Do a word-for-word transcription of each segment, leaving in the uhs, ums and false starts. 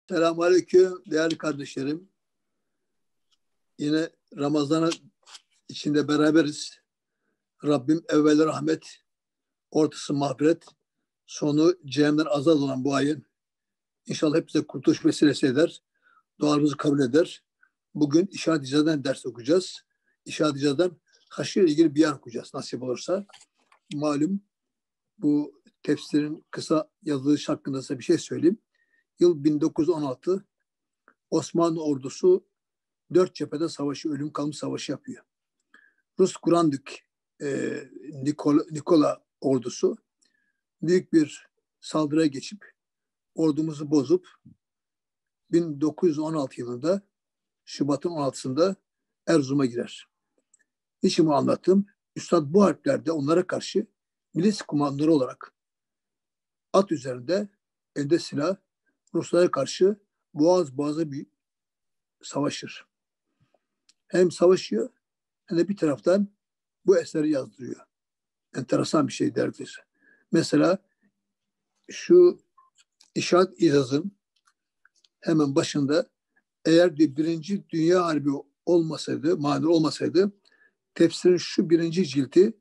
Selamünaleyküm değerli kardeşlerim. Yine Ramazan içinde beraberiz. Rabbim evveli rahmet, ortası mağfiret, sonu cehennemden azat olan bu ayın İnşallah hepimize kurtuluş vesilesi eder. Dualarımızı kabul eder. Bugün İşaret-i İcaz'dan ders okuyacağız. İşaret-i İcaz'dan haşir ile ilgili bir yer okuyacağız nasip olursa. Malum bu tefsirin kısa yazılışı hakkında size bir şey söyleyeyim. Yıl bin dokuz yüz on altı, Osmanlı ordusu dört cephede savaşı, ölüm kalım savaşı yapıyor. Rus Kurandük e, Nikola, Nikola ordusu büyük bir saldırıya geçip ordumuzu bozup bin dokuz yüz on altı yılında Şubat'ın on altısında Erzurum'a girer. Niçin bunu anlattım? Üstad bu harplerde onlara karşı milis kumandanları olarak at üzerinde elde silah Ruslara karşı boğaz boğaza bir savaşır. Hem savaşıyor hem de bir taraftan bu eseri yazdırıyor. Enteresan bir şey derdir. Mesela şu İşaret İcaz'ın hemen başında eğer bir birinci Dünya Harbi olmasaydı, mani olmasaydı tefsirin şu birinci cilti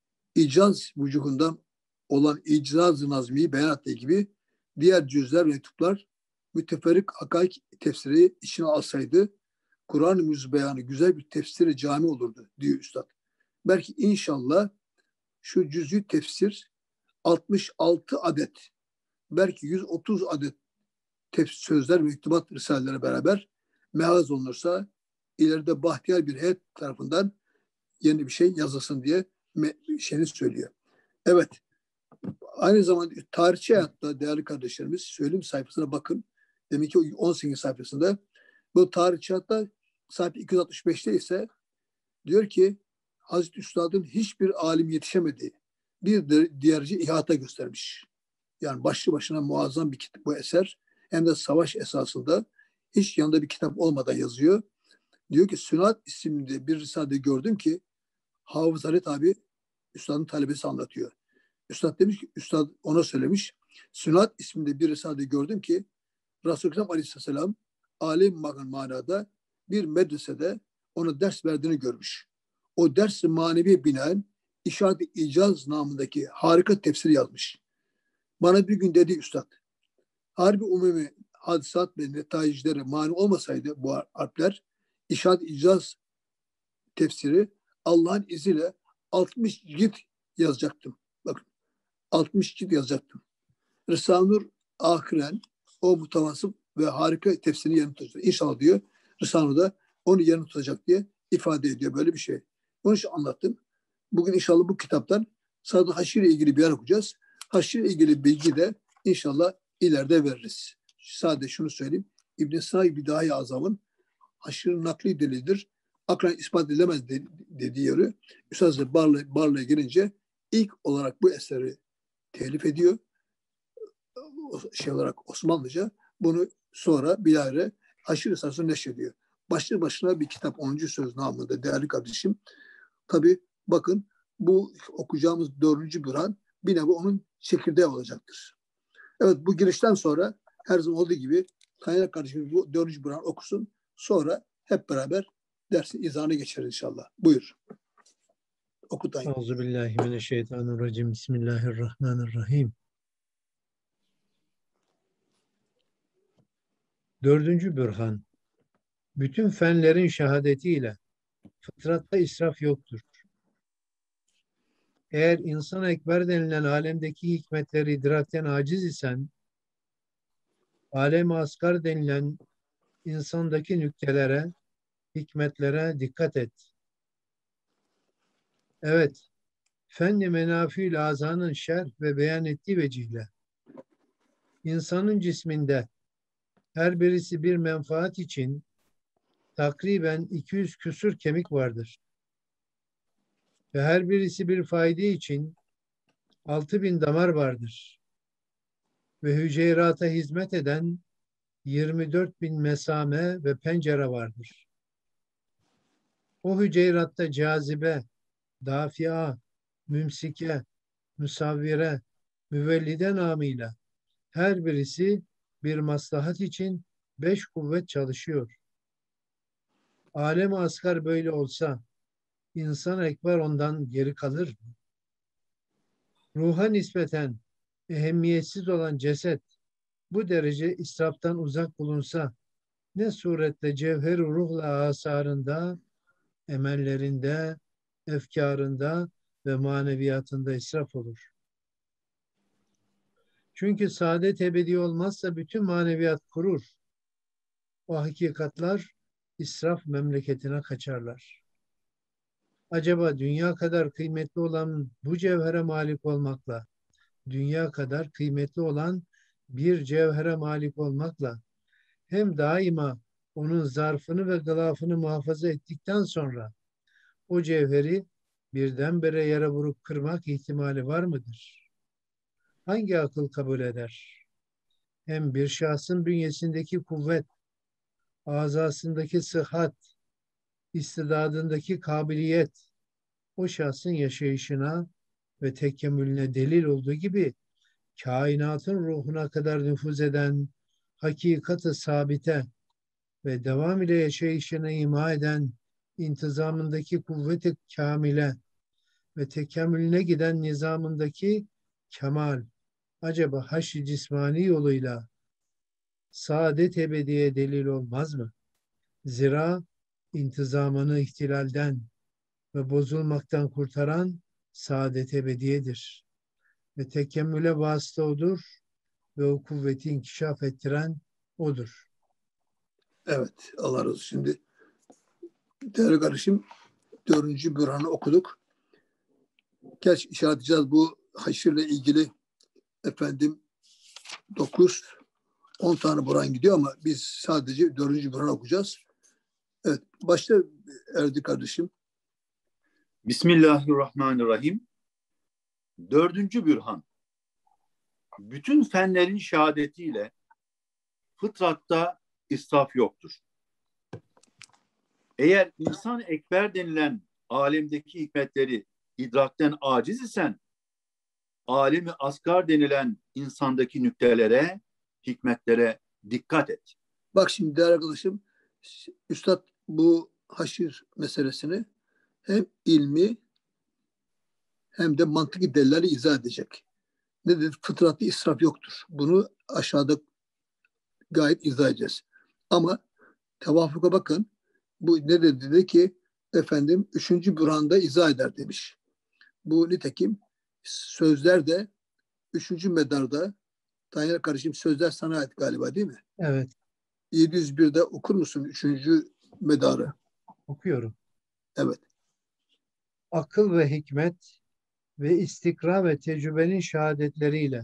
İcaz vücuhundan olan İcaz-ı Nazmi'yi beyan ettiği gibi diğer cüzler ve mektuplar müteferrik hakaik tefsiri içine alsaydı Kur'an-ı Mucizü beyanı güzel bir tefsiri cami olurdu diyor Üstad. Belki inşallah şu cüz'i tefsir altmış altı adet, belki yüz otuz adet tefsir sözler, mektubat, risalelere beraber mehaz olunursa ileride bahtiyar bir heyet tarafından yeni bir şey yazılsın diye şeyini söylüyor. Evet. Aynı zamanda tarihçi hayatta değerli kardeşlerimiz söyleyeyim sayfasına bakın. Demek ki on sekiz sayfasında bu tarihçi hayatta sayfa iki yüz altmış beşte ise diyor ki Hazreti Üstad'ın hiçbir alim yetişemediği bir diğerci ihata göstermiş. Yani başlı başına muazzam bir kitap bu eser. Hem de savaş esasında hiç yanında bir kitap olmadan yazıyor. Diyor ki Sünat isimli bir risalede gördüm ki Hafız Halit abi Üstad'ın talebesi anlatıyor. Üstad demiş ki, Üstad ona söylemiş. Sünat isminde bir risalede gördüm ki Resulullah Aleyhisselam alim manada bir medresede ona ders verdiğini görmüş. O ders manevi binaen İşaret-i İcaz namındaki harika tefsiri yazmış. Bana bir gün dedi Üstad, harbi umumi hadisat ve netayicilere mani olmasaydı bu harpler, İşaret-i İcaz tefsiri Allah'ın izniyle altmış cilt yazacaktım. Bakın altmış cilt yazacaktım. Risale-i Nur ahiren o mutavassıp ve harika tefsirini yerini tutacak. İnşallah diyor Risale-i Nur'da onu yerini tutacak diye ifade ediyor. Böyle bir şey. Onun için anlattım. Bugün inşallah bu kitaptan sadece haşir ile ilgili bir yer okuyacağız. Haşir ile ilgili bilgi de inşallah ileride veririz. Sadece şunu söyleyeyim. İbn-i Sa'id Bidahi Azam'ın haşirin nakli delildir. Aklen ispat edilemez dediği yeri Üstad Barla, Barla'ya gelince ilk olarak bu eseri telif ediyor. Şey olarak Osmanlıca bunu sonra bilahare haşir esasını neşrediyor. Başlı başına bir kitap onuncu söz namında değerli kardeşim. Tabii bakın bu okuyacağımız dördüncü Burhan bir nevi onun çekirdeği olacaktır. Evet bu girişten sonra her zaman olduğu gibi kaynak kardeşimiz bu dördüncü Burhan okusun. Sonra hep beraber dersin izahına geçeriz inşallah. Buyur. Okutayım. Euzubillahimineşşeytanirracim. Bismillahirrahmanirrahim. Dördüncü Bürhan. Bütün fenlerin şehadetiyle fıtratta israf yoktur. Eğer insan ekber denilen alemdeki hikmetleri idrakten aciz isen, alem-i asgar denilen insandaki nüktelere, hikmetlere dikkat et. Evet, fen-i menafil azanın şerh ve beyan ettiği vecihle, insanın cisminde her birisi bir menfaat için takriben iki yüz küsur kemik vardır. Ve her birisi bir fayda için altı bin damar vardır. Ve hücrerata hizmet eden yirmi dört bin mesame ve pencere vardır. O hücreratta cazibe, dafia, mümsike, müsavvire, müvellide namıyla her birisi bir maslahat için beş kuvvet çalışıyor. Alem-i asgar böyle olsa insan ekber ondan geri kalır mı? Ruha nispeten ehemmiyetsiz olan ceset bu derece israftan uzak bulunsa ne suretle cevher-i ruhla asarında, emellerinde, efkarında ve maneviyatında israf olur. Çünkü saadet ebedi olmazsa bütün maneviyat kurur. O hakikatlar israf memleketine kaçarlar. Acaba dünya kadar kıymetli olan bu cevhere malik olmakla, dünya kadar kıymetli olan bir cevhere malik olmakla hem daima onun zarfını ve gılafını muhafaza ettikten sonra o cevheri birdenbire yere vurup kırmak ihtimali var mıdır? Hangi akıl kabul eder? Hem bir şahsın bünyesindeki kuvvet, azasındaki sıhhat, istidadındaki kabiliyet, o şahsın yaşayışına ve tekemmülüne delil olduğu gibi kainatın ruhuna kadar nüfuz eden hakikati sabite ve devam ile yaşayışına ima eden intizamındaki kuvvet-i kamile ve tekemmülüne giden nizamındaki kemal acaba haşr-ı cismani yoluyla saadet ebediye delil olmaz mı? Zira intizamını ihtilalden ve bozulmaktan kurtaran saadet ebediyedir. Ve tekemmüle vasıta odur ve o kuvveti inkişaf ettiren odur. Evet, Allah razı olsun. Şimdi değerli kardeşim, dördüncü bürhanı okuduk. Geç işaret edeceğiz bu haşirle ilgili efendim dokuz on tane Burhan gidiyor ama biz sadece dördüncü Burhan okuyacağız. Evet, başta Erdi kardeşim. Bismillahirrahmanirrahim. Dördüncü bürhan. Bütün fenlerin şehadetiyle fıtratta israf yoktur. Eğer insan ekber denilen alemdeki hikmetleri idrakten aciz isen, alemi asgar denilen insandaki nüktelere, hikmetlere dikkat et. Bak şimdi değerli arkadaşım, Üstad bu haşir meselesini hem ilmi hem de mantıki delillerle izah edecek. Ne dedi? Fıtratlı israf yoktur. Bunu aşağıda gayet izah edeceğiz. Ama tevafuka bakın. Bu ne dedi? Dedi ki efendim üçüncü bürhanda izah eder demiş. Bu nitekim sözler de üçüncü medarda Tayyar kardeşim sözler sana ait galiba değil mi? Evet. yedi yüz birde okur musun üçüncü medarı? Okuyorum. Evet. Akıl ve hikmet ve istikra ve tecrübenin şehadetleriyle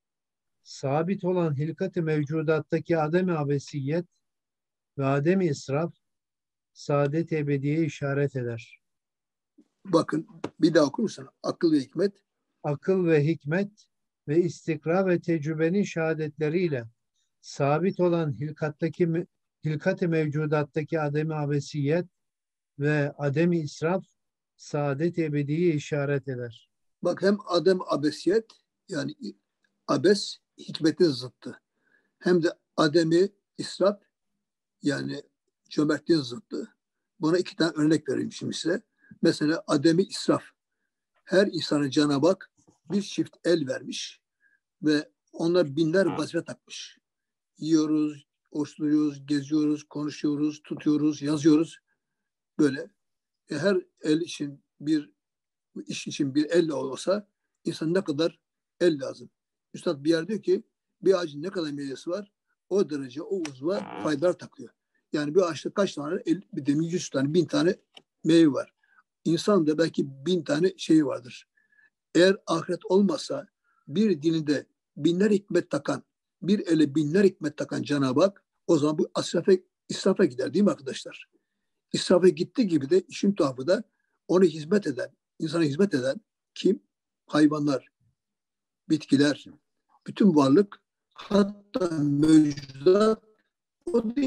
sabit olan hilkat-ı mevcudattaki adem-i abesiyet ve adem-i israf saadet ebediye işaret eder. Bakın bir daha okur musun? Akıl ve hikmet. Akıl ve hikmet ve istikra ve tecrübenin şehadetleriyle sabit olan hilkattaki hilkat-ı mevcudattaki adem-i abesiyet ve adem-i israf saadet ebediye işaret eder. Bak hem adem abesiyet yani abes hikmetin zıttı. Hem de ademi israf yani cömertliğin zıttı. Buna iki tane örnek vereyim şimdi size. Mesela ademi israf. Her insanın Cenab-ı Hak bir çift el vermiş ve onlar binler vazife takmış. Yiyoruz, oruçluyoruz, geziyoruz, konuşuyoruz, tutuyoruz, yazıyoruz. Böyle. E her el için bir iş için bir el olsa insan ne kadar el lazım. Üstad bir yer diyor ki bir ağacın ne kadar meyvesi var o derece o uzva faydalar takıyor. Yani bir ağaçta kaç tane el, bir de yüz tane bin tane meyve var. İnsan da belki bin tane şeyi vardır. Eğer ahiret olmasa bir dilinde binler hikmet takan, bir ele binler hikmet takan Cenab-ı Hak o zaman bu israfa, israfa gider değil mi arkadaşlar? İsrafa gittiği gibi de işin tuhafı da ona hizmet eden, insana hizmet eden kim? Hayvanlar, bitkiler, bütün varlık hatta mevcudat o da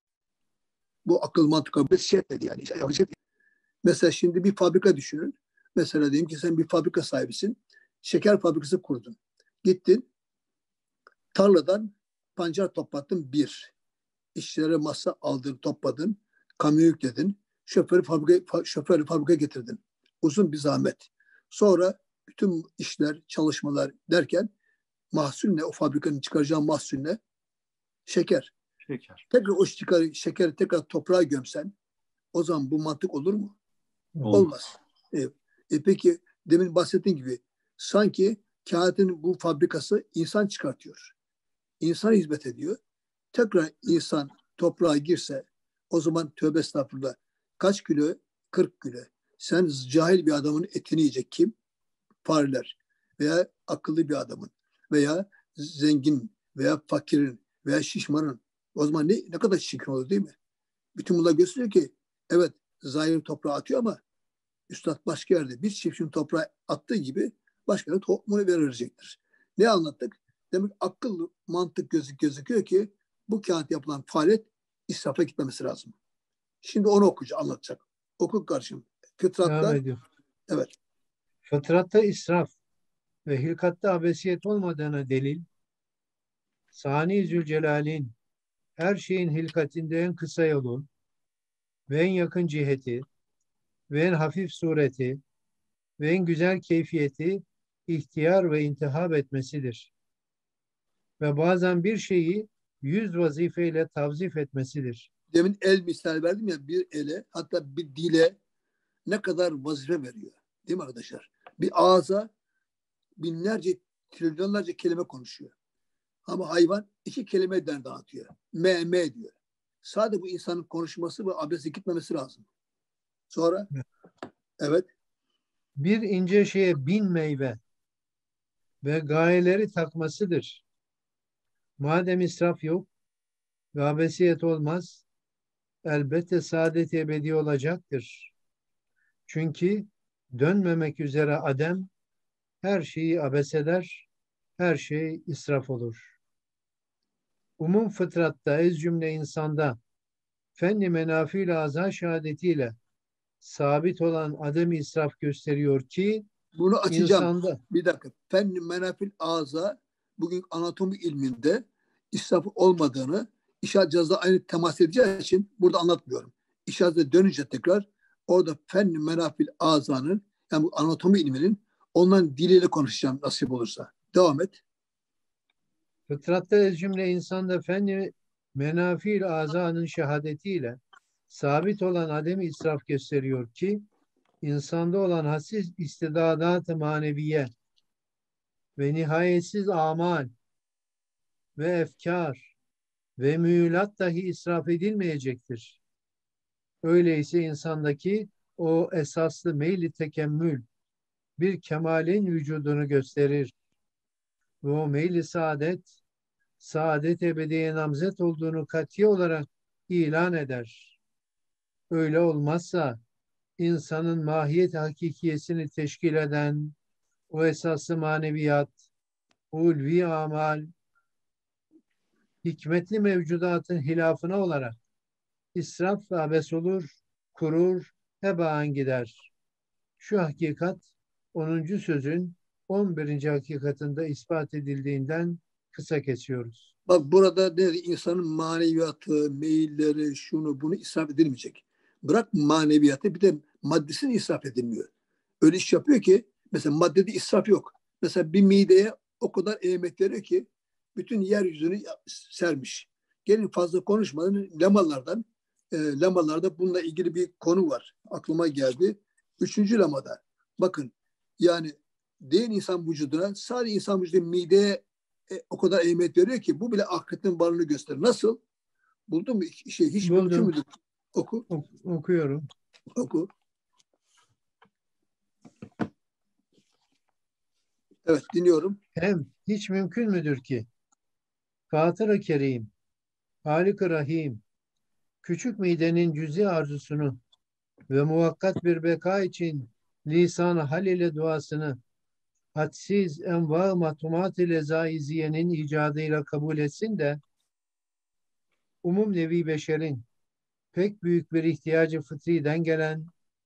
bu akıl mantık bir şey dedi yani. Mesela şimdi bir fabrika düşünün. Mesela diyelim ki sen bir fabrika sahibisin. Şeker fabrikası kurdun. Gittin tarladan pancar toplattın bir. İşçilere masa aldın, topladın. Kamyon yükledin. Şoförü fabrika, şoförü fabrikaya getirdin. Uzun bir zahmet. Sonra bütün işler, çalışmalar derken mahsul ne? O fabrikanın çıkaracağı mahsul ne? Şeker. Şeker. Tekrar o çıkar, şekeri tekrar toprağa gömsen o zaman bu mantık olur mu? Olmaz. Olmaz. E, e peki demin bahsettiğim gibi sanki kainatın bu fabrikası insan çıkartıyor. İnsan hizmet ediyor. Tekrar insan toprağa girse o zaman tövbe estağfurullah kaç kilo? kırk kilo. Sen cahil bir adamın etini yiyecek kim? Fareler. Veya akıllı bir adamın. Veya zengin veya fakirin veya şişmanın. O zaman ne, ne kadar çirkin olur değil mi? Bütün bunlar gösteriyor ki evet zahir toprağa atıyor ama üstad başka yerde bir çiftçinin toprağa attığı gibi başka yerde tohumunu verecektir. Ne anlattık? Demek akıl, mantık gözük gözüküyor ki bu kağıt yapılan faaliyet israfa gitmemesi lazım. Şimdi onu okuyacak, anlatacak. Oku karşım. Fıtratta, Devam ediyor. evet. Fıtratta israf ve hilkatta abesiyet olmadığına delil, Sani Zülcelal'in her şeyin hilkatinde en kısa yolu ve en yakın ciheti ve en hafif sureti ve en güzel keyfiyeti ihtiyar ve intihab etmesidir. Ve bazen bir şeyi yüz vazifeyle tavzif etmesidir. Demin el misal verdim ya, bir ele hatta bir dile ne kadar vazife veriyor. Değil mi arkadaşlar? Bir ağza binlerce, trilyonlarca kelime konuşuyor. Ama hayvan iki kelime dağıtıyor. Me, me diyor. Sadece bu insanın konuşması ve abdeste gitmemesi lazım. Sonra evet. Bir ince şeye bin meyve ve gayeleri takmasıdır. Madem israf yok ve abesiyet olmaz, elbette saadet ebedi olacaktır. Çünkü dönmemek üzere adem her şeyi abes eder, her şey israf olur. Umum fıtratta, ez cümle insanda, fenni menafil azâ şehadetiyle sabit olan adem-i israf gösteriyor ki, Bunu açacağım. insanda, Bir dakika. Fenni menafil ağza bugün anatomi ilminde israf olmadığını İşaret cihazda aynı temas edeceği için burada anlatmıyorum. İşarete dönünce tekrar orada fenni menafil azanın yani bu anatomi ilminin onların diliyle konuşacağım nasip olursa. Devam et. fıtratta ez cümle insanda fenni menafil azanın şehadetiyle sabit olan adem-i israf gösteriyor ki, insanda olan hassiz istidadat-ı maneviye ve nihayetsiz amal ve efkar ve mühülat dahi israf edilmeyecektir. Öyleyse insandaki o esaslı meyli tekemmül bir kemalin vücudunu gösterir. Ve o meyli saadet, saadet ebediye namzet olduğunu kat'i olarak ilan eder. Öyle olmazsa insanın mahiyet hakikiyesini teşkil eden o esaslı maneviyat, ulvi amal, hikmetli mevcudatın hilafına olarak israf ve abes olur, kurur, hebaan gider. Şu hakikat onuncu sözün on birinci hakikatında ispat edildiğinden kısa kesiyoruz. Bak burada ne dedi? İnsanın maneviyatı, meyilleri, şunu bunu israf edilmeyecek. Bırak maneviyatı, bir de maddesini israf edilmiyor. Öyle iş yapıyor ki mesela maddede israf yok. Mesela bir mideye o kadar ehemmiyet veriyor ki bütün yeryüzünü sermiş. Gelin fazla konuşmadan lemalardan e, lemalarda bununla ilgili bir konu var. Aklıma geldi. Üçüncü lemada. Bakın yani değil insan vücuduna, sadece insan vücuduna mideye e, o kadar ehemmiyet veriyor ki bu bile ahiretin varlığını gösterir. Nasıl? Buldun mu? Şey, hiç Buldum. mümkün müdür? Oku. Ok- okuyorum. Oku. Evet, dinliyorum. Hem hiç mümkün müdür ki Fatır-ı Kerim, Halik-i Rahim, küçük midenin cüzi arzusunu ve muvakkat bir beka için lisan-ı hal ile duasını hadsiz enva-ı matumat ile zaiziyenin icadıyla kabul etsin de umum nevi beşerin pek büyük bir ihtiyacı fıtriden gelen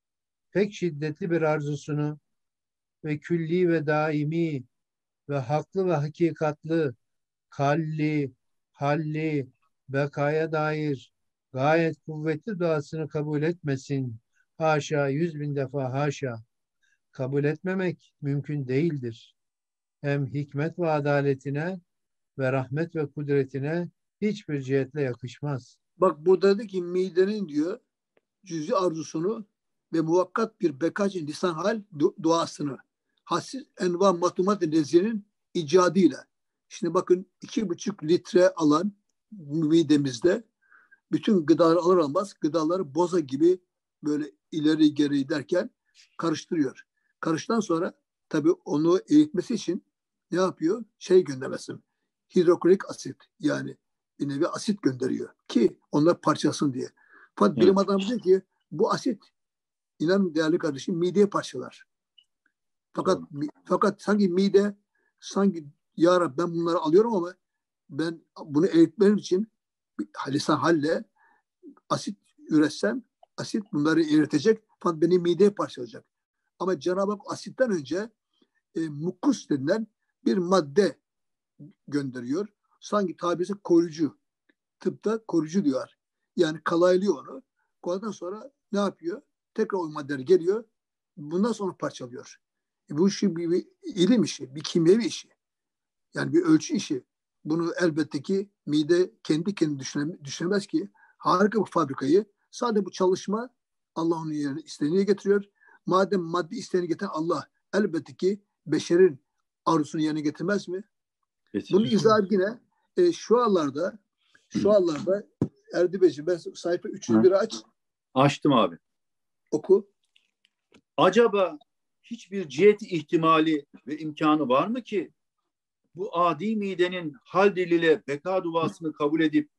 pek şiddetli bir arzusunu ve külli ve daimi ve haklı ve hakikatlı, kalli, halli, bekaya dair gayet kuvvetli duasını kabul etmesin. Haşa, yüz bin defa haşa. Kabul etmemek mümkün değildir. Hem hikmet ve adaletine ve rahmet ve kudretine hiçbir cihetle yakışmaz. Bak burada dedi ki midenin diyor cüz'i arzusunu ve muvakkat bir beka için lisan hal du- duasını hassiz enva matlumat nezinin icadıyla. Şimdi bakın iki buçuk litre alan midemizde bütün gıdaları alır almaz gıdaları boza gibi böyle ileri geri derken karıştırıyor. Karıştıktan sonra tabii onu eritmesi için ne yapıyor? Şey göndermesin. Hidroklorik asit yani bir nevi asit gönderiyor ki onlar parçalasın diye. Fakat Evet. bilim adamı diyor ki bu asit inanın değerli kardeşim mideye parçalar. Fakat Doğru. fakat sanki mide sanki ya Rabbi ben bunları alıyorum ama ben bunu eritmem için lisan halle asit üretsem asit bunları eritecek fakat beni mideye parçalayacak. Ama Cenab-ı Hak asitten önce e, mukus denilen bir madde gönderiyor. Sanki tabirisi koruyucu. Tıpta koruyucu diyor. Yani kalaylıyor onu. Kolaydan sonra ne yapıyor? Tekrar o maddeler geliyor. Bundan sonra parçalıyor. E bu işi bir, bir ilim işi, bir kimyevi işi. Yani bir ölçü işi. Bunu elbette ki mide kendi kendine düşünemez, düşünemez ki. Harika bir fabrikayı sadece bu çalışma Allah onun yerine isteğini getiriyor. Madem maddi isteğini getiren Allah elbette ki beşerin arzusunu yerine getirmez mi? Kesin. Bunun izahı yine e, şu anlarda şu anlarda Erdi Beyciğim ben sayfa üç yüz bir aç Açtım abi. oku. Acaba hiçbir cihet ihtimali ve imkanı var mı ki bu adi midenin hal diliyle beka duasını kabul edip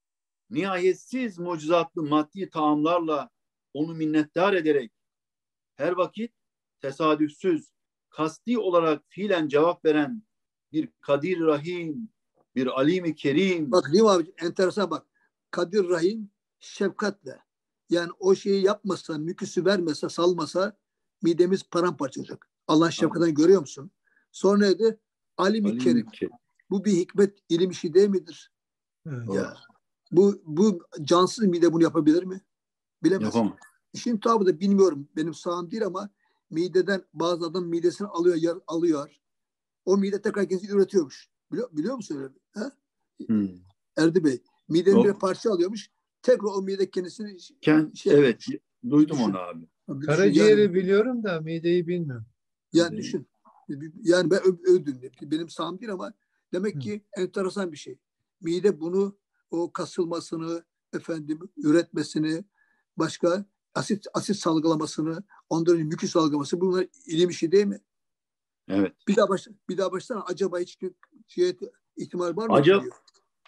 nihayetsiz mucizatlı maddi taamlarla onu minnettar ederek her vakit tesadüfsüz, kasti olarak fiilen cevap veren bir Kadir Rahim, bir Alim-i Kerim. Bak Lim abi enteresan bak. Kadir Rahim şefkatle. Yani o şeyi yapmasa, müküsü vermese, salmasa midemiz paramparça olacak. Allah'ın şefkatini görüyor musun? Sonra neydi? Alim-i Alim-i Kerim. Kerim. Bu bir hikmet, ilim işi değil midir? Evet. Ya. Bu, bu cansız mide bunu yapabilir mi? Bilemez. Yapamam. İşin tabi da bilmiyorum. Benim sağım değil ama mideden bazı adam midesini alıyor, yer, alıyor. O mide tekrar kendisi üretiyormuş. Biliyor, biliyor musun öyle? Ha? Hmm. Erdi Bey. Midenin Yok. bir parça alıyormuş. Tekrar o mide kendisini Ken, şey evet, yapıyormuş. duydum Düşün. onu abi. Düşün. Karaciğeri Yani, biliyorum da mideyi bilmiyorum. yani düşün. Yani ben ö- öldüm. Benim sağım değil ama demek Hı. ki enteresan bir şey. Mide bunu o kasılmasını efendim üretmesini başka asit asit salgılamasını ondan önce mükü salgılaması bunlar ilim işi değil mi? Evet. Bir daha başla, bir daha başlasana acaba hiç şey ihtimal var mı? Acaba, diyor.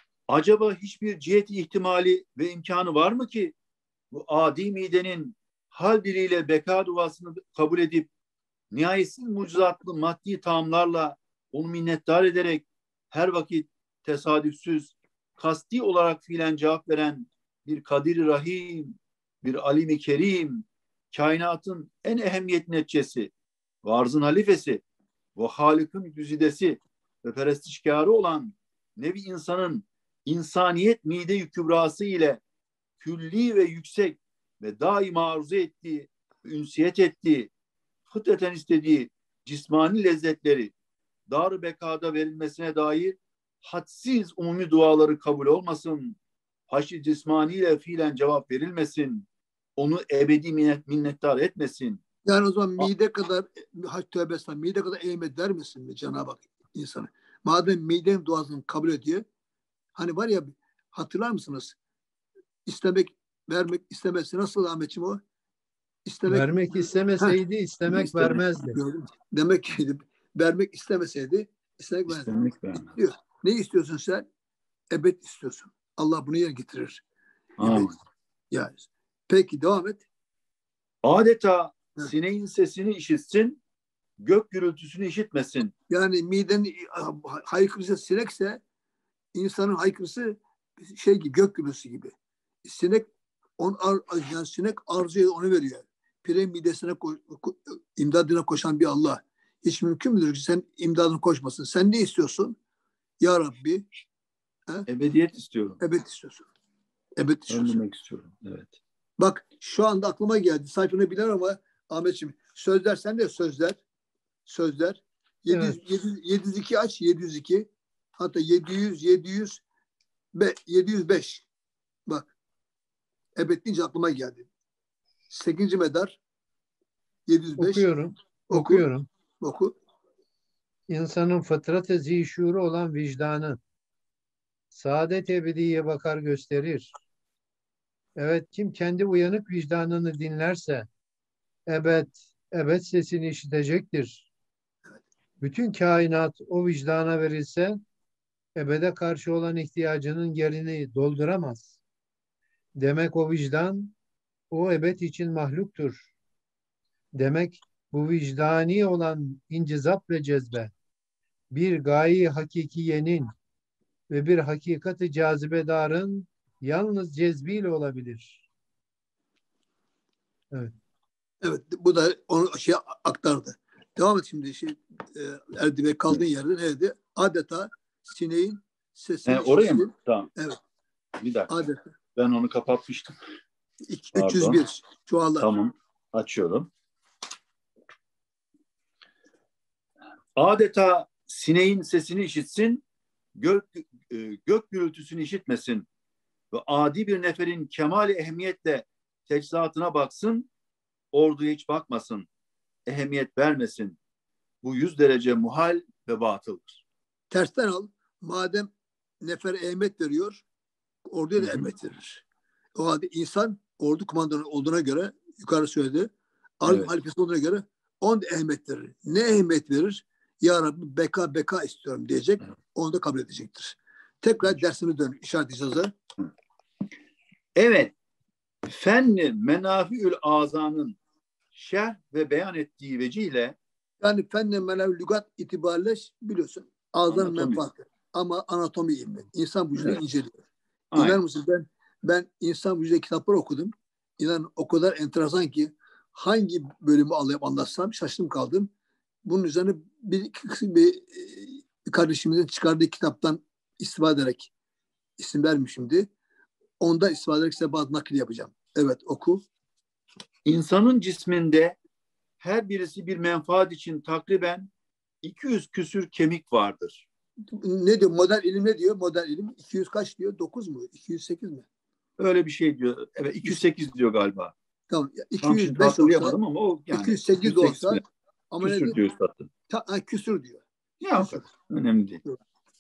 acaba hiçbir cihet ihtimali ve imkanı var mı ki bu adi midenin hal diliyle beka duasını kabul edip nihayetsiz mucizatlı maddi taamlarla onu minnettar ederek her vakit tesadüfsüz, kasti olarak fiilen cevap veren bir Kadir-i Rahim, bir Alim-i Kerim, kainatın en ehemmiyetli neticesi, varzın halifesi ve Halık'ın güzidesi ve perestişkarı olan nevi insanın insaniyet mide-i kübrası ile külli ve yüksek ve daima arzu ettiği, ünsiyet ettiği, fıtraten istediği cismani lezzetleri dar-ı bekada verilmesine dair hadsiz umumi duaları kabul olmasın, haşi cismaniyle fiilen cevap verilmesin, onu ebedi minnet, minnettar etmesin. Yani o zaman mide kadar hac tövbe estağfurullah, mide kadar eğme der misin mi Cenab-ı Hak insana? Madem midenin duasını kabul ediyor. Hani var ya hatırlar mısınız? İstemek, vermek istemesi nasıl Ahmetciğim o? İstemek, Vermek istemeseydi istemek İstemek. vermezdi. gördün mü? Demek ki vermek istemeseydi istemek vermez. İstemek vermez. İstiyor. Ne istiyorsun sen? Ebed istiyorsun. Allah bunu yerine getirir. Amin. Ebed. Yani. Peki devam et. Adeta Hı. sineğin sesini işitsin, gök gürültüsünü işitmesin. Yani midenin haykırısı sinekse insanın haykırısı şey gibi gök gürültüsü gibi. Sinek on ar, yani sinek arzuyu onu veriyor. pire midesine ko- ko- imdadına koşan bir Allah hiç mümkün müdür ki sen imdadına koşmasın? Sen ne istiyorsun? Ya Rabbi, he? Ebediyet istiyorum. Ebed istiyorsun. Ebed istiyorsun. Ölmemek istiyorum. Evet. Bak şu anda aklıma geldi. Sayfını bilen ama Ahmetciğim sözler sen de sözler. Sözler. yedi yüz, Evet. yedi yüz, yedi yüz iki aç. yedi yüz iki. Hatta yedi yüz, yedi yüz, be, yedi yüz beş. Bak. Ebed deyince aklıma geldi. sekizinci medar. yedi yüz beş. Okuyorum. Oku. Okuyorum. Oku. İnsanın fıtrat-ı zişuru olan vicdanı saadet ebediye bakar gösterir. Evet, kim kendi uyanık vicdanını dinlerse ebed, ebed sesini işitecektir. Bütün kainat o vicdana verilse ebede karşı olan ihtiyacının yerini dolduramaz. Demek o vicdan o ebed için mahluktur. Demek bu vicdani olan incizap ve cezbe bir gayi hakikiyenin ve bir hakikati cazibedarın yalnız cezbiyle olabilir. Evet. Evet. Bu da onu şey aktardı. Devam et şimdi. Şey, e, Erdi Bey kaldığın yerde neydi? Adeta sineğin sesini He, oraya işitsin. mı? Tamam. Evet. Bir dakika. Adeta. Ben onu kapatmıştım. üç yüz bir. Çuvallar. Tamam. Açıyorum. Adeta sineğin sesini işitsin, gök, e, gök gürültüsünü işitmesin ve adi bir neferin kemali ehemmiyetle teçhizatına baksın, orduya hiç bakmasın, ehemmiyet vermesin. Bu yüz derece muhal ve batıldır. Tersten al. Madem nefer ehemmiyet veriyor, orduya da Hı hı. ehemmiyet verir. O halde insan ordu kumandanı olduğuna göre yukarı söyledi. Arz Evet. halifesi olduğuna göre on da ehemmiyet verir. Ne ehemmiyet verir? Ya Rabbi beka beka istiyorum diyecek. Evet. Onu da kabul edecektir. Tekrar dersine dön. İşaret icazı. Evet, fenni menafiül azanın şerh ve beyan ettiği vecihle Yani fenne melev lügat itibariyle biliyorsun ağızların Anatomi. menfaati. Ama anatomi ilmi. İnsan vücudunu Evet. inceliyor. Aynen. İnan mısın ben ben insan vücudu kitaplar okudum. İnan o kadar enteresan ki hangi bölümü alayım anlatsam şaştım kaldım. Bunun üzerine bir, bir, bir kardeşimizin çıkardığı kitaptan istifade ederek isim vermişimdi. Ondan istifade ederek size bazı nakil yapacağım. Evet oku. İnsanın cisminde her birisi bir menfaat için takriben iki yüz küsür kemik vardır. Ne diyor? Modern ilim ne diyor? Modern ilim iki yüz kaç diyor? dokuz mu? iki yüz sekiz mi? Öyle bir şey diyor. Evet, iki yüz sekiz diyor galiba. Tamam. Tam şimdi iki yüz beş olsa, hatırlayamadım ama o yani iki yüz sekiz de olsa bile. ama ne Küsür diyor? diyor üstadım. Ta, ha, küsür diyor. Ya o Küsür. kadar. Önemli değil.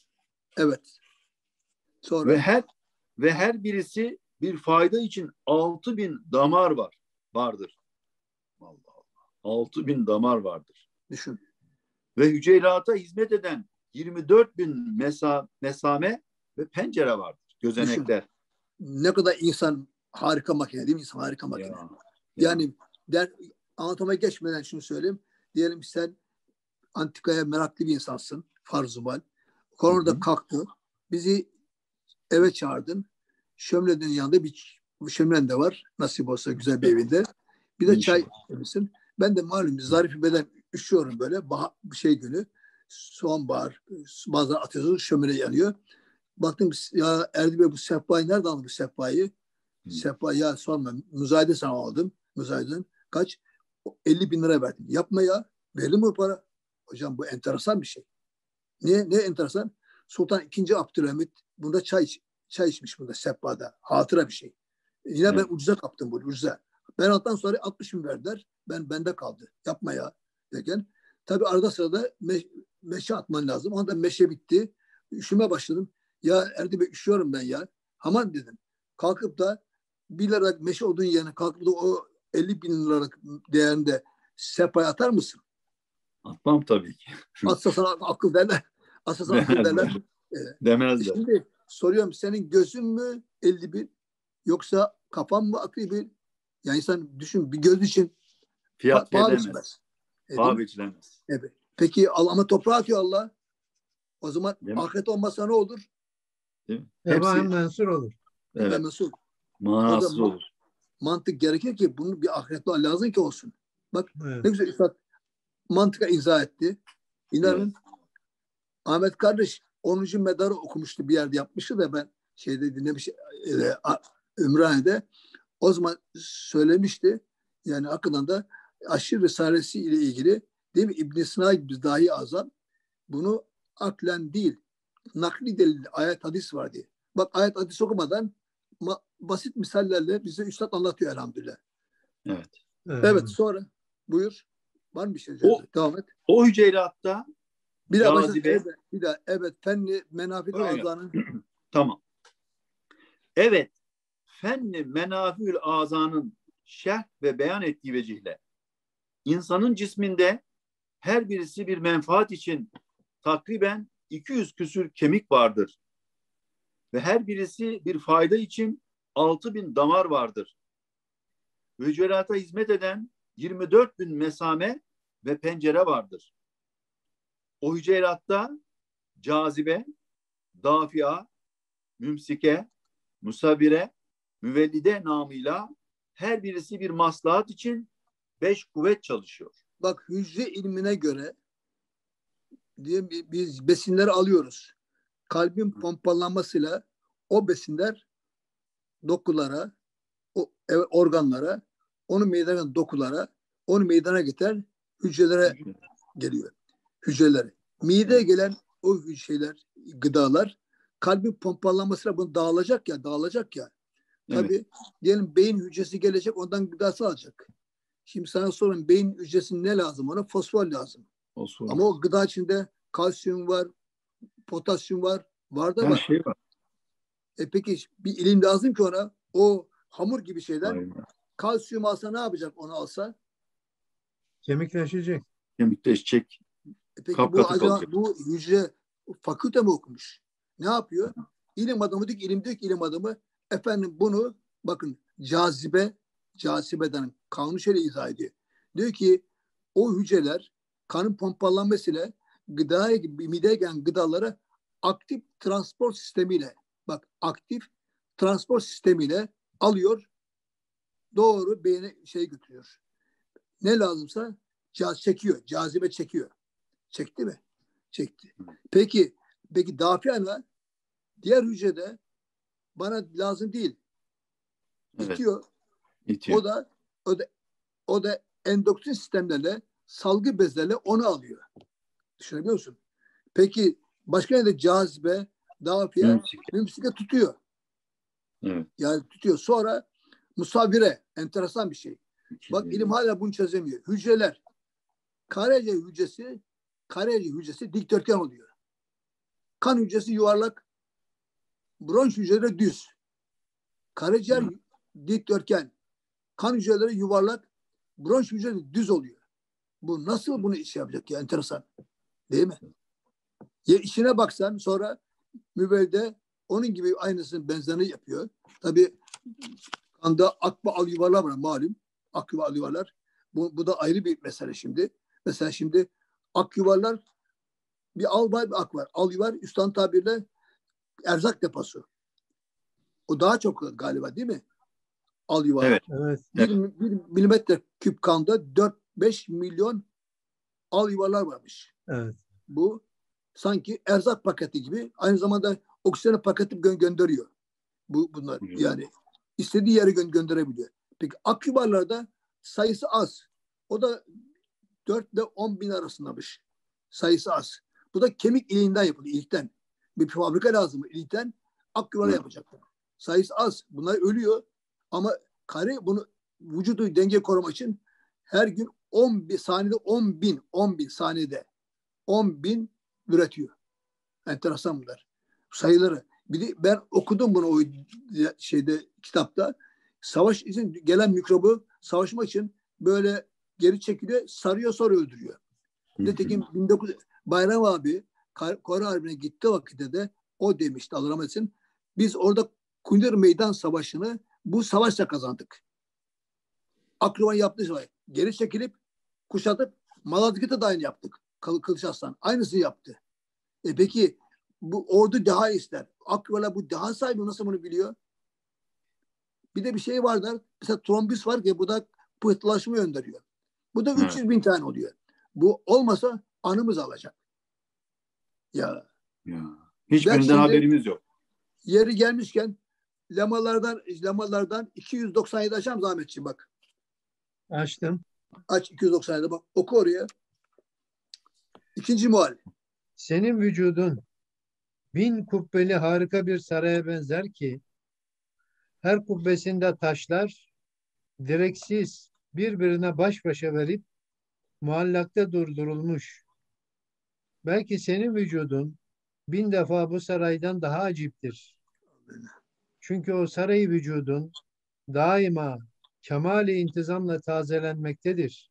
Evet. Sonra Ve her ve her birisi bir fayda için altı bin damar var. Vardır. Allah Allah. Altı bin damar vardır. düşün. Ve hücrelata hizmet eden yirmi dört bin mesa, mesame ve pencere vardır. Gözenekler. Ne kadar insan harika makine değil mi? İnsan harika makine. Ya, ya. Yani der, anatomiye geçmeden şunu söyleyeyim. Diyelim sen antikaya meraklı bir insansın. Farzumal. Konuda kalktı. Bizi eve çağırdın. Şöminenin yanında bir şöminen de var. Nasip olsa güzel bir evinde. Bir de İnşallah. çay demişsin. Ben de malum zarif beden üşüyorum böyle. Bah bir şey günü. Sonbahar. Bazen atıyoruz. Şömine yanıyor. Baktım ya Erdi Bey bu sehpayı nerede aldın bu sehpayı? Hı. Sehpa ya sorma. Müzayede sana aldım. Müzayeden. Kaç? elli bin lira verdim. Yapma ya. Verdim mi para? Hocam bu enteresan bir şey. Niye? Ne enteresan? Sultan ikinci. Abdülhamit bunda çay iç, çay içmiş bunda sehpada. Hatıra bir şey. Yine Evet. ben ucuza kaptım bunu. Ucuza. Ben alttan sonra altmış bin verdiler. Ben bende kaldı. Yapma ya. Derken tabii arada sırada me meşe atman lazım. Onda meşe bitti. Üşüme başladım. Ya Erdi Bey üşüyorum ben ya. Aman dedim. Kalkıp da bir liralık meşe olduğun yerine kalkıp da o elli bin liralık değerinde sehpaya atar mısın? Atmam tabii ki. Atsa sana akıl derler. Atsa sana akıl derler. Ee, Demezler. Şimdi soruyorum senin gözün mü elli bin yoksa kafan mı aklı bir? Yani insan düşün bir göz için Fiyat pahalı verilemez. biçilemez. E, Paha biçilemez. evet. Peki ama toprağa atıyor Allah. O zaman Değil mi? ahiret olmasa ne olur? Değil mi? Ebaen Hepsi mensur olur. evet, Nasıl? manasız olur. mantık gerekir ki bunun bir ahiretli olan lazım ki olsun. Bak Evet. ne güzel Üstad mantıka izah etti. İnanın Evet. Ahmet kardeş onuncu medarı okumuştu bir yerde yapmıştı da ben şeyde dinlemiş e, Ümraniye'de o zaman söylemişti. Yani hakikaten da Aşir Risalesi ile ilgili değil mi? İbn Sina gibi dahi azam bunu aklen değil nakli delil ayet hadis var diye. Bak ayet hadis okumadan ma- basit misallerle bize üstad anlatıyor elhamdülillah. Evet. Evet. Evet sonra buyur. Var mı bir şey? O- Devam et. O hücrelatta Bir daha başla. cazibe. Evet, bir daha. Evet. Fenni menafil Öyle mi? azanın. Tamam. Evet. Fenni menafül azanın şerh ve beyan ettiği vecihle insanın cisminde her birisi bir menfaat için takriben iki yüz küsür kemik vardır. Ve her birisi bir fayda için altı bin damar vardır. Hücrelata hizmet eden yirmi dört bin mesame ve pencere vardır. O hücrelatta cazibe, dafia, mümsike, musabire, müvellide namıyla her birisi bir maslahat için beş kuvvet çalışıyor. Bak hücre ilmine göre diye biz besinleri alıyoruz. Kalbin pompalanmasıyla o besinler dokulara, o organlara, onu meydana dokulara, onu meydana getiren hücrelere geliyor. Hücrelere. Mideye gelen o şeyler, gıdalar kalbin pompalanmasıyla bunu dağılacak ya, dağılacak ya. Tabii evet. Diyelim beyin hücresi gelecek, ondan gıdası alacak. Şimdi sana sorun beyin hücresinin ne lazım ona? Fosfor lazım. Fosfor. Ama o gıda içinde kalsiyum var, potasyum var, var da her var. şey var. E peki bir ilim lazım ki ona o hamur gibi şeyden Aynen. kalsiyum alsa ne yapacak onu alsa? Kemikleşecek. Kemikleşecek. E peki Kap bu katı acaba kalacak. bu hücre fakülte mi okumuş? Ne yapıyor? İlim adamı diyor ki ilim diyor ki ilim adamı efendim bunu bakın cazibe cazibeden kanunu şöyle izah ediyor. Diyor ki o hücreler kanın pompalanmasıyla gıdaya mideye gelen gıdaları aktif transport sistemiyle bak aktif transport sistemiyle alıyor doğru beyne şey götürüyor. Ne lazımsa caz çekiyor. Cazibe çekiyor. Çekti mi? Çekti. Peki peki dafiana diğer hücrede bana lazım değil. Evet. İtiyor. İtiyor. O da o da o da endokrin sistemlerle salgı bezlerle onu alıyor. Düşünebiliyor musun? Peki başka ne de cazibe, dafiye, Mümsik. mümsike tutuyor. Evet. Yani tutuyor. Sonra musavvire. Enteresan bir şey. Bak ilim hala bunu çözemiyor. Hücreler. Karaciğer hücresi karaciğer hücresi dikdörtgen oluyor. Kan hücresi yuvarlak. Bronş hücreleri düz. Karaciğer Hı. dikdörtgen. Kan hücreleri yuvarlak. Bronş hücreleri düz oluyor. Bu nasıl bunu iş yapacak ya? Enteresan. Değil mi? Ya işine baksan sonra mübevde onun gibi aynısının benzerini yapıyor. Tabii kanda ak ve al yuvarlar var malum. Ak ve al yuvarlar. Bu, bu da ayrı bir mesele şimdi. Mesela şimdi ak yuvarlar bir al var bir ak var. Al yuvar üstten tabirle erzak deposu. O daha çok galiba değil mi? Al yuvarlar. Evet. Evet. Bir, bir milimetre küp kanda dört beş milyon al yuvarlar varmış. Evet. Bu sanki erzak paketi gibi aynı zamanda oksijen paketi gö- gönderiyor. Bu bunlar hmm. yani istediği yere gö- gönderebiliyor. Peki ak yuvarlarda sayısı az. O da dört ile on bin arasındamış. Sayısı az. Bu da kemik iliğinden yapılıyor. İlikten. Bir fabrika lazım. İlikten ak yuvarı yapacaklar. Sayısı az. Bunlar ölüyor. Ama kare bunu vücudu denge korumak için her gün on bir saniyede on bin on bin saniyede on bin üretiyor. Enteresan bunlar. Sayıları. Bir de ben okudum bunu o şeyde kitapta. Savaş için gelen mikrobu savaşmak için böyle geri çekiliyor, sarıyor sonra öldürüyor. Nitekim bin dokuz yüz Bayram abi Kore Harbi'ne gitti vakitte de o demişti Allah rahmet eylesin. Biz orada Kundur Meydan Savaşı'nı bu savaşla kazandık. Akroban yaptığı şey. Geri çekilip kuşatıp Malazgirt'e de aynı yaptık. Kılıç Aslan. Aynısını yaptı. E peki bu ordu daha ister. Akroban'a bu daha sahibi nasıl bunu biliyor? Bir de bir şey vardır. Mesela trombis var ki bu da pıhtılaşma gönderiyor. Bu da Evet. üç yüz bin tane oluyor. Bu olmasa anımız alacak. Ya. Ya. Ben Hiçbirinden şimdi haberimiz yok. yeri gelmişken lemalardan lemalardan iki yüz doksan yedi açacağım Zahmetciğim bak. Açtım. Aç iki yüz doksan yedi bak. Oku oraya. İkinci muhal. Senin vücudun bin kubbeli harika bir saraya benzer ki her kubbesinde taşlar direksiz birbirine baş başa verip muallakta durdurulmuş. Belki senin vücudun bin defa bu saraydan daha aciptir. Çünkü o saray vücudun daima kemali intizamla tazelenmektedir.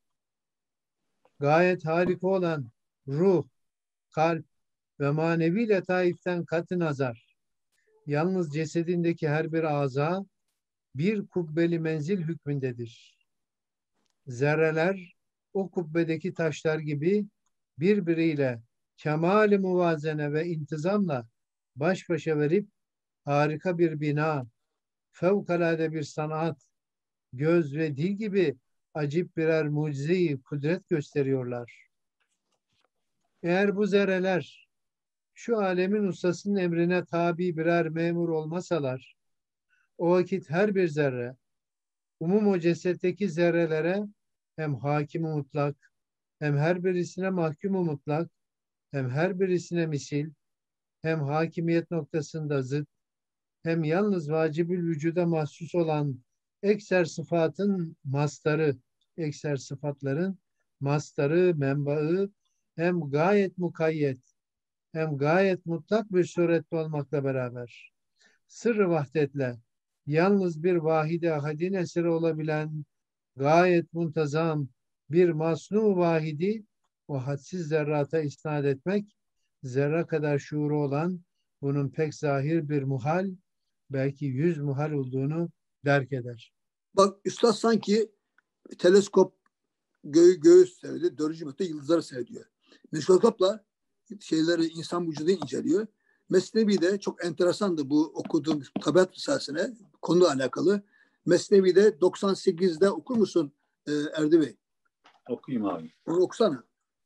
Gayet harika olan ruh, kalp ve manevi letaiften katı nazar. Yalnız cesedindeki her bir aza bir kubbeli menzil hükmündedir. Zerreler o kubbedeki taşlar gibi birbiriyle kemali muvazene ve intizamla baş başa verip harika bir bina, fevkalade bir sanat, göz ve dil gibi acip birer mucize-i kudret gösteriyorlar. Eğer bu zerreler şu alemin ustasının emrine tabi birer memur olmasalar, o vakit her bir zerre, umum o cesetteki zerrelere hem hakim-i mutlak, hem her birisine mahkum-u mutlak, hem her birisine misil, hem hakimiyet noktasında zıt, hem yalnız vacibül vücuda mahsus olan ekser sıfatın mastarı, ekser sıfatların mastarı, menbaı, hem gayet mukayyet, hem gayet mutlak bir surette olmakla beraber sırrı vahdetle yalnız bir vahide ahadin eseri olabilen gayet muntazam bir masnu vahidi o hadsiz zerrata isnat etmek zerre kadar şuuru olan bunun pek zahir bir muhal belki yüz muhal olduğunu derk eder. Bak üstad sanki teleskop göğü göğü seyrediyor. Dördüncü metre yıldızları seyrediyor. Mikroskopla şeyleri insan vücudunu inceliyor. Mesnevi'de çok enteresandı bu okuduğum tabiat risalesine konuyla alakalı. Mesnevi'de doksan sekizde okur musun e, Erdi Bey? Okuyayım abi. Onu okusana.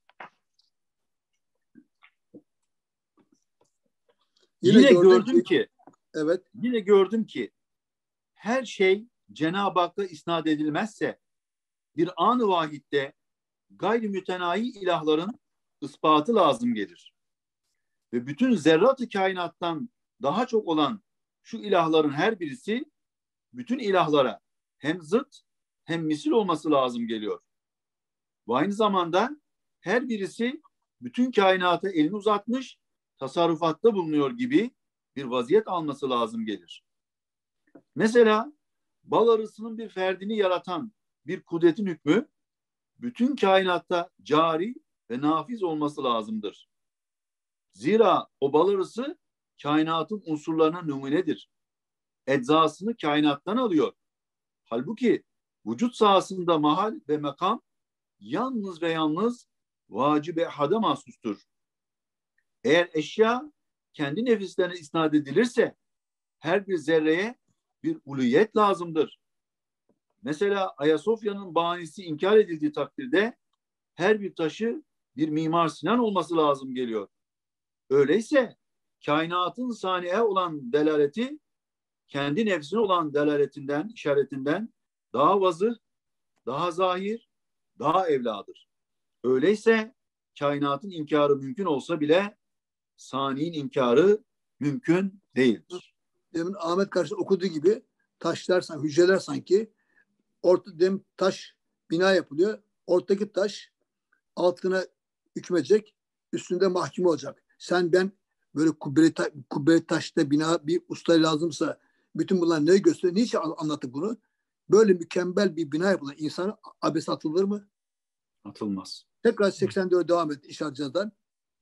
Yine, Yine gördüm, gördüm ki, ki evet. Yine gördüm ki her şey Cenab-ı Hakk'a isnat edilmezse bir an-ı vahitte gayri mütenayi ilahların ispatı lazım gelir. Ve bütün zerrat-ı kainattan daha çok olan şu ilahların her birisi bütün ilahlara hem zıt hem misil olması lazım geliyor. Ve aynı zamanda her birisi bütün kainata elini uzatmış, tasarrufatta bulunuyor gibi bir vaziyet alması lazım gelir. Mesela bal arısının bir ferdini yaratan bir kudretin hükmü bütün kainatta cari ve nafiz olması lazımdır. Zira o bal arısı kainatın unsurlarına numunedir. Eczasını kainattan alıyor. Halbuki vücut sahasında mahal ve makam yalnız ve yalnız vacib-i ehada mahsustur. Eğer eşya kendi nefislerine isnat edilirse her bir zerreye bir uluyet lazımdır. Mesela Ayasofya'nın banisi inkar edildiği takdirde her bir taşı bir Mimar Sinan olması lazım geliyor. Öyleyse kainatın saniye olan delaleti kendi nefsine olan delaletinden, işaretinden daha vazıh, daha zahir, daha evladır. Öyleyse kainatın inkarı mümkün olsa bile saniyin inkarı mümkün değildir. Demin Ahmet karşı okuduğu gibi taşlar sanki, hücreler sanki orta dem taş bina yapılıyor. Ortadaki taş altına hükmedecek, üstünde mahkum olacak. Sen ben böyle kubbeli, ta, kubbeli taşta bina bir usta lazımsa bütün bunlar neyi gösteriyor? Niçin anlattık bunu? Böyle mükemmel bir bina yapılan insan abes atılır mı? Atılmaz. Tekrar seksen dörde devam et İnşaat Cihaz'dan.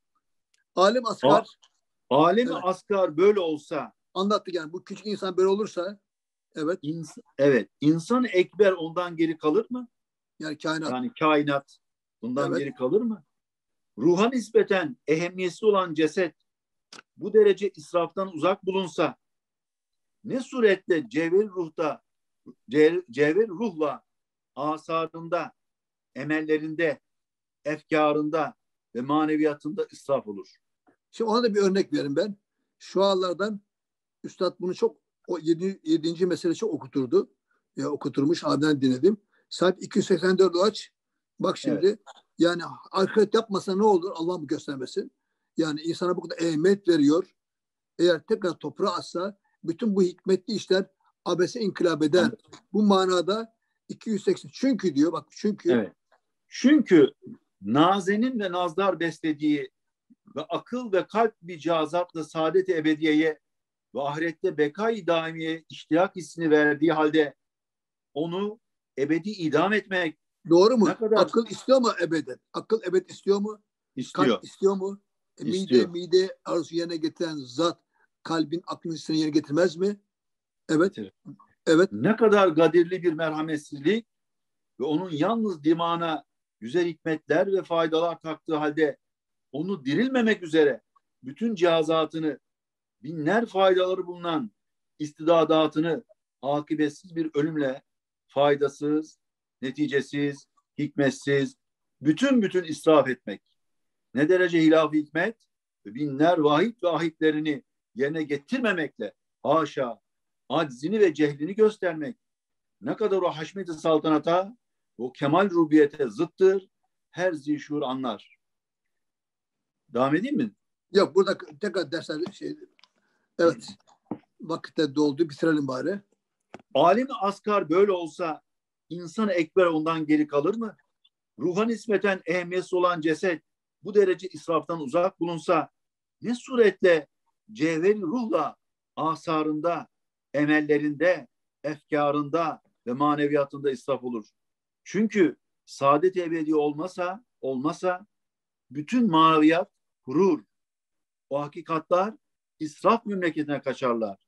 Alem asgar. Alem-i evet. Asgar böyle olsa. Anlattık yani. Bu küçük insan böyle olursa evet. İns- evet. İnsan ekber ondan geri kalır mı? Yani kainat. Yani kainat bundan evet. geri kalır mı? Ruha nispeten ehemmiyetsiz olan ceset bu derece israftan uzak bulunsa ne suretle cevher ruhta cevher ruhla asarında, emellerinde, efkarında ve maneviyatında israf olur. Şimdi ona da bir örnek verin ben. Şu anlardan Üstad bunu çok, o yedi, yedinci mesele çok okuturdu. Ya, okuturmuş, abiden dinledim. Saat iki yüz seksen dört aç. Bak şimdi, evet. Yani ahiret yapmasa ne olur? Allah mı göstermesin? Yani insana bu kadar ehemmiyet veriyor. Eğer tekrar toprağa atsa bütün bu hikmetli işler abese inkılap eder. Evet. Bu manada iki yüz seksen. Çünkü diyor bak çünkü. Evet. Çünkü nazenin ve nazlar beslediği ve akıl ve kalp bir cazatla saadet-i ebediyeye ve ahirette bekay-i daimiyeye iştiyak hissini verdiği halde onu ebedi idam etmek. Doğru mu? Kadar... Akıl istiyor mu ebeden? Akıl ebed istiyor mu? İstiyor. Kalp istiyor mu? E, mide, mide arzu yerine getiren zat kalbin aklın hissini yerine getirmez mi? Evet. Getirir. Evet. Ne kadar gadirli bir merhametsizlik ve onun yalnız dimağına güzel hikmetler ve faydalar taktığı halde onu dirilmemek üzere bütün cihazatını, binler faydaları bulunan istidadatını akibetsiz bir ölümle faydasız, neticesiz, hikmetsiz, bütün bütün israf etmek. Ne derece hilaf-ı hikmet ve binler vahid ve ahitlerini yerine getirmemekle haşa aczini ve cehlini göstermek. Ne kadar o haşmet-i saltanata, o kemal rubiyete zıttır, her zişur anlar. Devam edeyim mi? Yok, burada tekrar dersler şey. Evet. Vakitte doldu. Bitirelim bari. Alim-i asgar böyle olsa insan-ı ekber ondan geri kalır mı? Ruha nispeten ehemmiyetsiz olan ceset bu derece israftan uzak bulunsa ne suretle cevheri ruhla asarında, emellerinde, efkarında ve maneviyatında israf olur. Çünkü saadet-i ebedi olmasa, olmasa bütün maneviyat kurur. O hakikatlar israf memleketine kaçarlar.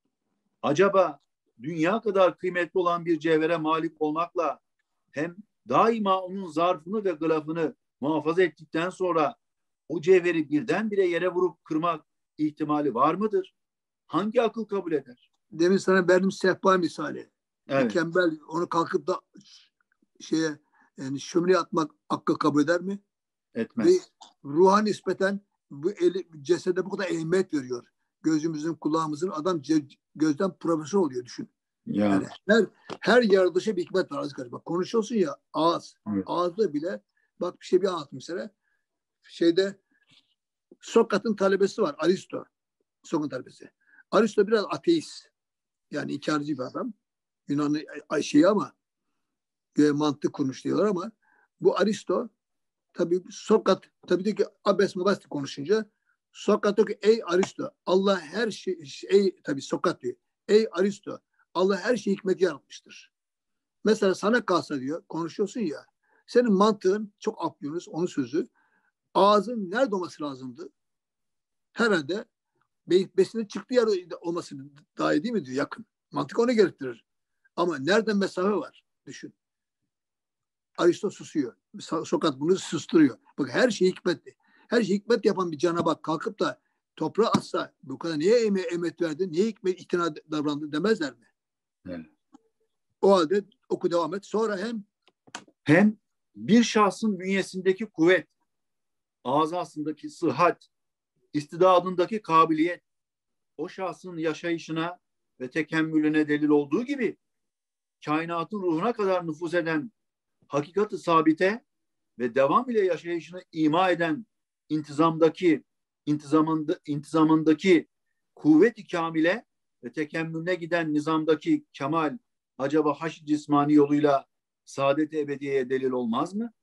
Acaba dünya kadar kıymetli olan bir cevhere malik olmakla hem daima onun zarfını ve gılafını muhafaza ettikten sonra o cevheri birdenbire yere vurup kırmak ihtimali var mıdır? Hangi akıl kabul eder? Demin sana verdim sehpa misali. Evet. Mükemmel, onu kalkıp da şeye yani şömineye atmak akıl kabul eder mi? Etmez. Ve ruha nispeten bu eli, cesede bu kadar ehemmiyet veriyor. Gözümüzün, kulağımızın, adam gözden profesör oluyor düşün. Ya. Yani her her yaratılışa bir hikmet var aziz kardeşim. Bak konuşuyorsun ya ağız. Evet. Ağızda bile bak bir şey bir anlat mesela. Şeyde Sokrat'ın talebesi var. Aristo. Sokrat'ın talebesi. Aristo biraz ateist. Yani inkarcı bir adam. Yunanlı şey ama mantık kurmuş diyorlar ama bu Aristo tabii Sokrat tabii diyor ki abes mabes konuşunca Sokrat diyor ki ey Aristo Allah her şey ey tabii Sokrat diyor. Ey Aristo Allah her şeyi hikmet yaratmıştır. Mesela sana kalsa diyor konuşuyorsun ya senin mantığın çok Apollonios onun sözü ağzın nerede olması lazımdı? Herhalde besinin çıktığı yer olması daha iyi değil mi diyor yakın. Mantık onu gerektirir. Ama nereden mesafe var? Düşün. Aristo susuyor. Sokrat bunu susturuyor. Bak her şey hikmetli. Her şey hikmet yapan bir cana kalkıp da toprağa atsa bu kadar niye eme emet verdin? Niye hikmet itina davrandın demezler mi? Evet. O halde oku devam et. Sonra hem hem bir şahsın bünyesindeki kuvvet, azasındaki sıhhat, istidadındaki kabiliyet o şahsın yaşayışına ve tekemmülüne delil olduğu gibi kainatın ruhuna kadar nüfuz eden hakikati sabite ve devam ile yaşayışını ima eden intizamdaki intizamında, intizamındaki kuvvet-i kamile ve tekemmülüne giden nizamdaki kemal acaba haşr cismani yoluyla saadet-i ebediyeye delil olmaz mı?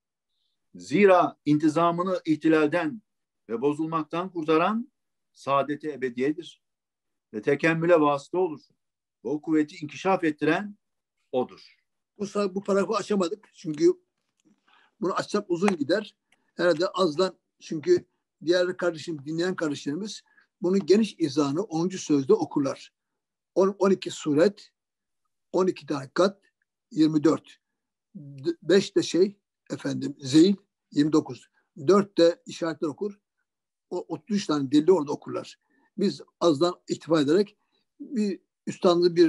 Zira intizamını ihtilalden ve bozulmaktan kurtaran saadet-i ebediyedir. Ve tekemmüle vasıta olur. O kuvveti inkişaf ettiren odur. Bu, bu paragrafı açamadık. Çünkü bunu açsak uzun gider. Herhalde azdan çünkü diğer kardeşim, dinleyen kardeşlerimiz bunun geniş izahını onuncu sözde okurlar. on, on iki suret, on iki hakikat, yirmi dört. beş de şey efendim zeyl, yirmi dokuz. dört de işaretler okur. O otuz üç tane delili orada okurlar. Biz azdan iktifa ederek bir üstadın bir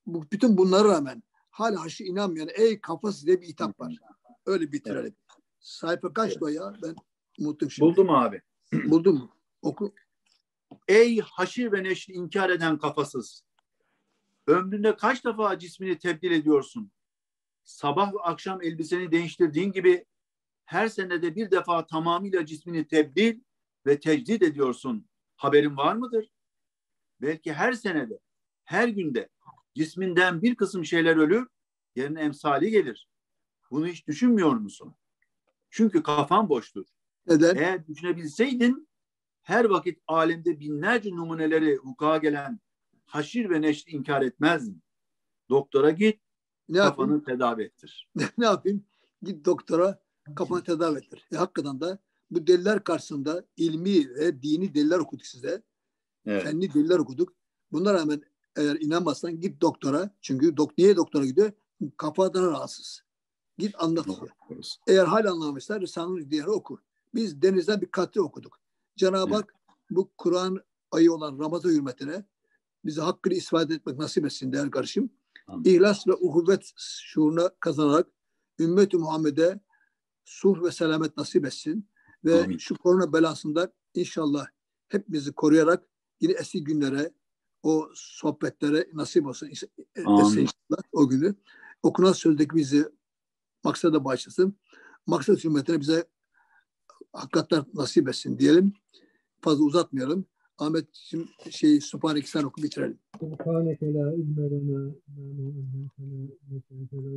bu, bütün bunlara rağmen hala haşi inanmayan ey kafası diye bir hitap var. Öyle bitirelim. Evet. Sayfa kaçtı evet. O ya? Ben unuttum şimdi. Buldum abi. Buldun mu? Oku. Ey haşir ve neşri inkar eden kafasız. Ömründe kaç defa cismini tebdil ediyorsun? Sabah ve akşam elbiseni değiştirdiğin gibi her senede bir defa tamamıyla cismini tebdil ve tecdid ediyorsun. Haberin var mıdır? Belki her senede, her günde cisminden bir kısım şeyler ölür, yerine emsali gelir. Bunu hiç düşünmüyor musun? Çünkü kafan boştur. Neden? Eğer düşünebilseydin, her vakit alemde binlerce numuneleri vuku'a gelen haşir ve neşri inkar etmezdin. Doktora git, ne kafanı yapayım? tedavi ettir. Ne yapayım? Git doktora, kafanı tedavi ettir. E, hakikaten de bu deliller karşısında ilmi ve dini deliller okuduk size. Evet. Fenli deliller okuduk. Buna rağmen eğer inanmazsan git doktora. Çünkü dok niye doktora gidiyor? Kafadan rahatsız. Git anlat. Evet. Eğer hala anlamışlar Risale-i Diğer'i oku. Biz denizden bir katli okuduk. Cenab-ı Hak evet. Bu Kur'an ayı olan Ramazan hürmetine bize hakkını istifade etmek nasip etsin değerli kardeşim. Amin. İhlas ve uhuvvet şuuruna kazanarak ümmet-i Muhammed'e sulh ve selamet nasip etsin. Ve amin. Şu korona belasından inşallah hepimizi koruyarak yine eski günlere, o sohbetlere nasip olsun inşallah o günü. Okunan sözdeki bizi maksada başlasın. Maksat hürmetine bize hakikatler nasip etsin diyelim. Fazla uzatmayalım. Ahmetciğim şey Sübhaneke sen oku bitirelim. Sübhaneke la ilme lena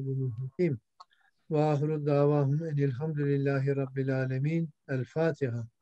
illâ ve ahiru davahum enilhamdülillahi rabbil alemin. El Fatiha.